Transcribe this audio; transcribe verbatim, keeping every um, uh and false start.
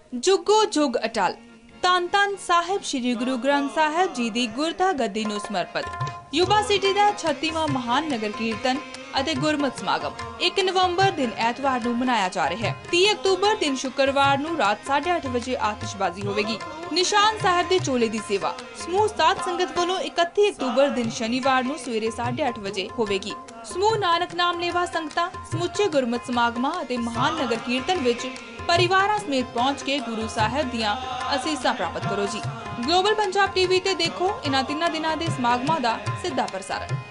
जुगो जुग अटल। ਧੰਨ ਧੰਨ ਸਾਹਿਬ श्री गुरु ग्रंथ साहिब जी ਦੀ ਗੁਰਤਾ ਗੱਦੀ ਨੂੰ ਸਮਰਪਿਤ युवा सिटी ਦਾ ਛੱਤੀਵਾਂ ਮਹਾਨ ਨਗਰ ਕੀਰਤਨ ਅਤੇ ਗੁਰਮਤਿ ਸਮਾਗਮ एक नवंबर दिन ਐਤਵਾਰ ਨੂੰ ਮਨਾਇਆ ਜਾ ਰਿਹਾ ਹੈ। तीस अक्तूबर दिन शुक्रवार ਨੂੰ ਰਾਤ साढ़े आठ ਵਜੇ आतिशबाजी ਹੋਵੇਗੀ। ਨਿਸ਼ਾਨ ਸਾਹਿਬ ਦੇ ਚੋਲੇ ਦੀ ਸੇਵਾ ਸਮੂਹ ਸਾਧ ਸੰਗਤ ਵੱਲੋਂ इकतीस अक्तूबर दिन शनिवार ਨੂੰ ਸਵੇਰੇ साढ़े आठ ਵਜੇ ਹੋਵੇਗੀ। ਸਮੂਹ ਨਾਨਕ ਨਾਮ ਲੇਵਾ ਸੰਗਤਾਂ ਸਮੁੱਚੇ ਗੁਰਮਤਿ ਸਮਾਗਮਾਂ ਅਤੇ ਮਹਾਨ ਨਗਰ ਕੀਰਤਨ ਵਿੱਚ परिवार समेत पहुंच के गुरु साहिब दियां असीसां प्राप्त करो जी। ग्लोबल पंजाब टीवी ते देखो इन्हां तिन्हां दिनां दे समागमां दा सीधा प्रसारण।